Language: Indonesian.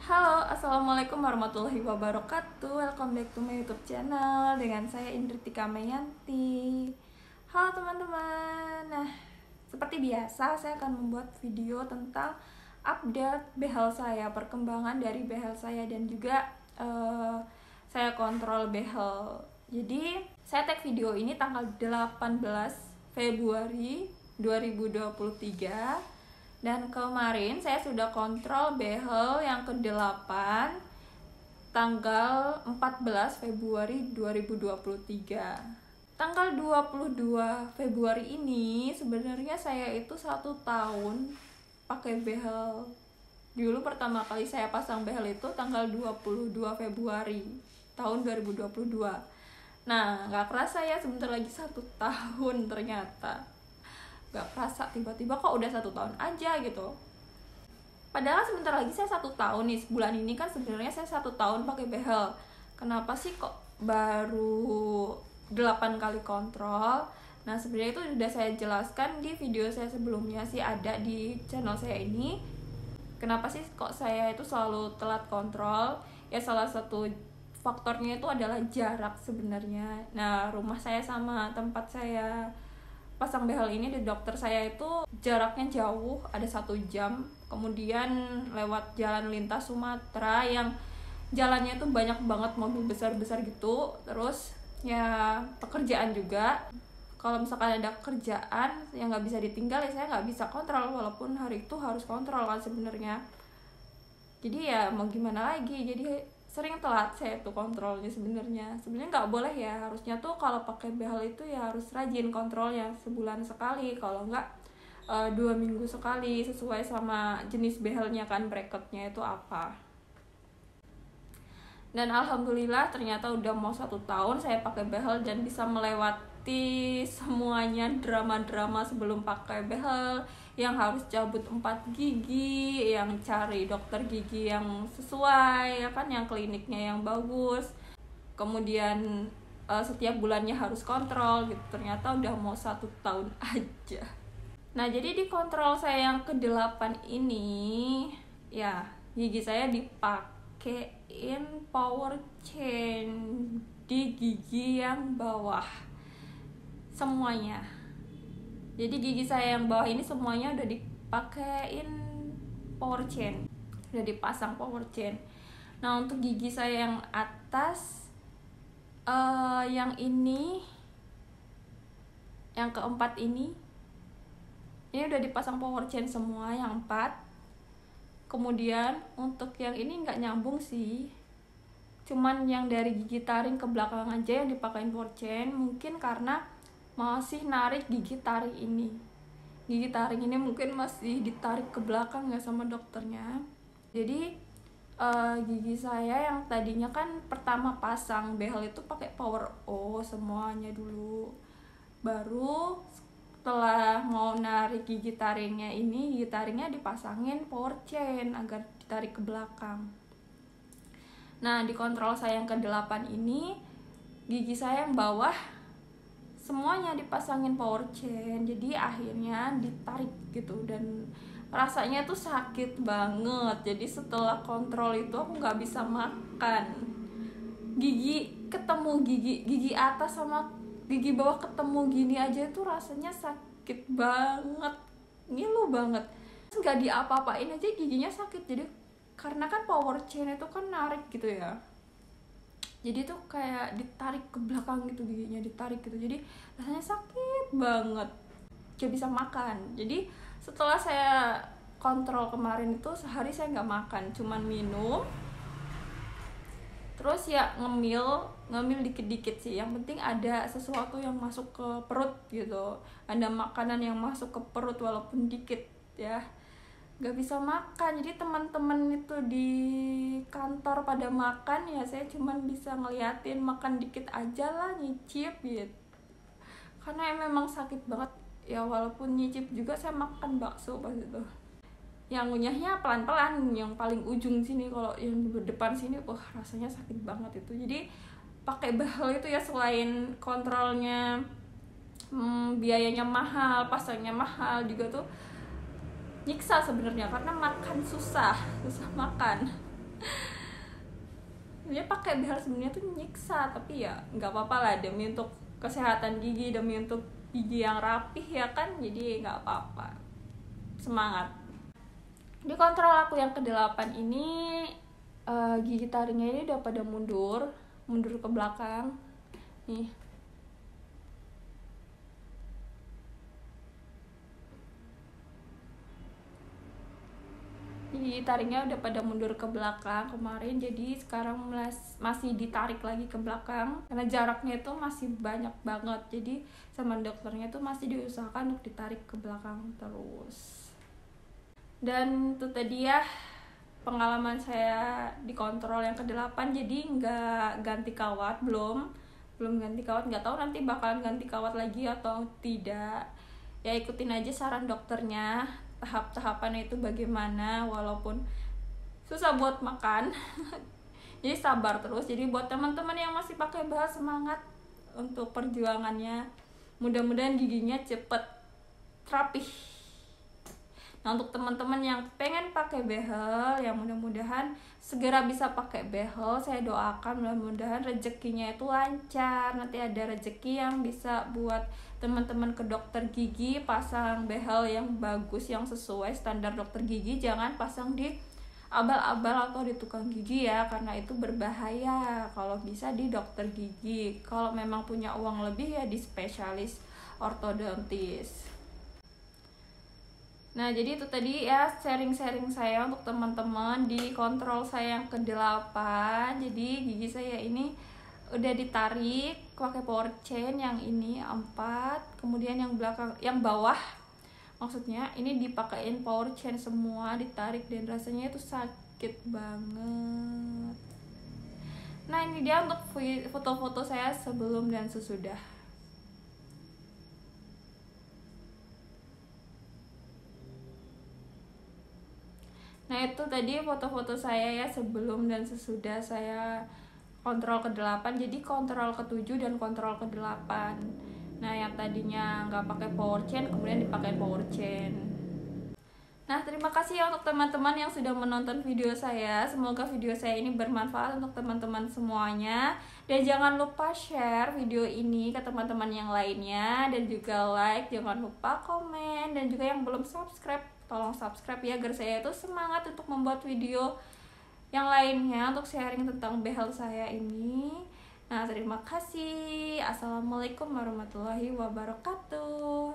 Halo, assalamualaikum warahmatullahi wabarakatuh. Welcome back to my YouTube channel dengan saya Indritika Mayanti. Halo teman-teman. Nah, seperti biasa saya akan membuat video tentang update behel saya, perkembangan dari behel saya dan juga saya kontrol behel. Jadi, saya tag video ini tanggal 18 Februari 2023. Dan kemarin saya sudah kontrol behel yang ke-8 tanggal 14 Februari 2023. Tanggal 22 Februari ini sebenarnya saya itu 1 tahun pakai behel. Dulu pertama kali saya pasang behel itu tanggal 22 Februari tahun 2022. Nah, gak kerasa ya sebentar lagi 1 tahun ternyata. Gak kerasa, tiba-tiba kok udah 1 tahun aja gitu. Padahal sebentar lagi saya 1 tahun nih, bulan ini kan sebenarnya saya 1 tahun pakai behel. Kenapa sih kok baru 8 kali kontrol? Nah, sebenarnya itu sudah saya jelaskan di video saya sebelumnya sih, ada di channel saya ini. Kenapa sih kok saya itu selalu telat kontrol? Ya salah satu faktornya itu adalah jarak sebenarnya. Nah, rumah saya sama tempat saya pasang behel ini di dokter saya itu jaraknya jauh, ada 1 jam. Kemudian lewat jalan lintas Sumatera yang jalannya itu banyak banget mobil besar-besar gitu. Terus ya pekerjaan juga, kalau misalkan ada kerjaan yang nggak bisa ditinggal ya saya nggak bisa kontrol, walaupun hari itu harus kontrol kan sebenarnya. Jadi ya mau gimana lagi, jadi sering telat saya tuh kontrolnya sebenarnya nggak boleh ya. Harusnya tuh kalau pakai behel itu ya harus rajin kontrolnya, sebulan sekali, kalau nggak 2 minggu sekali, sesuai sama jenis behelnya kan, bracketnya itu apa. Dan alhamdulillah ternyata udah mau 1 tahun saya pakai behel dan bisa melewati semuanya drama-drama sebelum pakai behel, yang harus cabut 4 gigi, yang cari dokter gigi yang sesuai ya kan, yang kliniknya yang bagus. Kemudian setiap bulannya harus kontrol gitu. Ternyata udah mau 1 tahun aja. Nah, jadi di kontrol saya yang ke-8 ini ya gigi saya dipakein power chain di gigi yang bawah semuanya. Jadi gigi saya yang bawah ini semuanya udah dipakein power chain, udah dipasang power chain. Nah, untuk gigi saya yang atas, yang ini, yang ke-4 ini udah dipasang power chain semua, yang 4. Kemudian untuk yang ini nggak nyambung sih, cuman yang dari gigi taring ke belakang aja yang dipakein power chain. Mungkin karena masih narik gigi taring ini. Gigi taring ini mungkin masih ditarik ke belakang ya sama dokternya. Jadi gigi saya yang tadinya kan pertama pasang behel itu pakai power O semuanya dulu. Baru setelah mau narik gigi taringnya ini, gigi taringnya dipasangin power chain agar ditarik ke belakang. Nah, di kontrol saya yang ke-8 ini, gigi saya yang bawah semuanya dipasangin power chain, jadi akhirnya ditarik gitu, dan rasanya tuh sakit banget. Jadi setelah kontrol itu aku nggak bisa makan. Gigi ketemu gigi atas sama gigi bawah ketemu gini aja itu rasanya sakit banget, ngilu banget. Nggak diapa-apain aja giginya sakit. Jadi karena kan power chain itu kan narik gitu ya, jadi tuh kayak ditarik ke belakang gitu, giginya ditarik gitu, jadi rasanya sakit banget, gak bisa makan. Jadi setelah saya kontrol kemarin itu sehari saya nggak makan, cuman minum, terus ya ngemil dikit-dikit sih, yang penting ada sesuatu yang masuk ke perut gitu, ada makanan yang masuk ke perut walaupun dikit ya. Gak bisa makan, jadi teman-teman itu di kantor pada makan ya saya cuman bisa ngeliatin, makan dikit aja lah, nyicip gitu, karena memang sakit banget ya. Walaupun nyicip juga saya makan bakso pas itu, yang ngunyahnya pelan-pelan, yang paling ujung sini. Kalau yang di depan sini rasanya sakit banget itu. Jadi pakai behel itu ya selain kontrolnya biayanya mahal, pasangnya mahal, juga tuh nyiksa sebenarnya, karena makan susah makan. Dia pakai behel sebenarnya tuh nyiksa, tapi ya nggak apa-apa lah, demi untuk kesehatan gigi, demi untuk gigi yang rapih ya kan, jadi nggak apa-apa, semangat. Di kontrol aku yang ke-8 ini gigi taringnya ini udah pada mundur ke belakang nih. Gigi taringnya udah pada mundur ke belakang kemarin, jadi sekarang masih ditarik lagi ke belakang karena jaraknya itu masih banyak banget, jadi sama dokternya tuh masih diusahakan untuk ditarik ke belakang terus. Dan itu tadi ya pengalaman saya di kontrol yang ke-8. Jadi nggak ganti kawat, belum ganti kawat, nggak tahu nanti bakalan ganti kawat lagi atau tidak. Ya ikutin aja saran dokternya, tahap-tahapannya itu bagaimana, walaupun susah buat makan. Jadi sabar terus. Jadi buat teman-teman yang masih pakai behel, semangat untuk perjuangannya, mudah-mudahan giginya cepet rapih. Nah, untuk teman-teman yang pengen pakai behel, yang mudah-mudahan segera bisa pakai behel, saya doakan mudah-mudahan rezekinya itu lancar. Nanti ada rezeki yang bisa buat teman-teman ke dokter gigi, pasang behel yang bagus, yang sesuai standar dokter gigi. Jangan pasang di abal-abal atau di tukang gigi ya, karena itu berbahaya. Kalau bisa di dokter gigi, kalau memang punya uang lebih ya di spesialis ortodontis. Nah, jadi itu tadi ya sharing-sharing saya untuk teman-teman di kontrol saya yang ke-8. Jadi gigi saya ini udah ditarik pakai power chain, yang ini 4, kemudian yang belakang, yang bawah maksudnya ini dipakein power chain semua, ditarik, dan rasanya itu sakit banget. Nah, ini dia untuk foto-foto saya sebelum dan sesudah. Nah, itu tadi foto-foto saya ya sebelum dan sesudah saya kontrol ke-8. Jadi kontrol ke-7 dan kontrol ke-8. Nah, yang tadinya nggak pakai power chain kemudian dipakai power chain. Nah, terima kasih ya untuk teman-teman yang sudah menonton video saya. Semoga video saya ini bermanfaat untuk teman-teman semuanya. Dan jangan lupa share video ini ke teman-teman yang lainnya, dan juga like, jangan lupa komen, dan juga yang belum subscribe, tolong subscribe ya, agar saya itu semangat untuk membuat video yang lainnya untuk sharing tentang behel saya ini. Nah, terima kasih. Assalamualaikum warahmatullahi wabarakatuh.